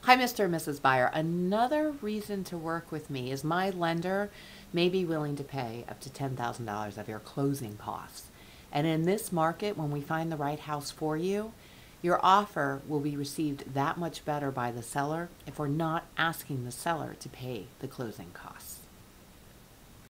Hi, Mr. and Mrs. Buyer. Another reason to work with me is my lender may be willing to pay up to $10,000 of your closing costs. And in this market, when we find the right house for you, your offer will be received that much better by the seller if we're not asking the seller to pay the closing costs.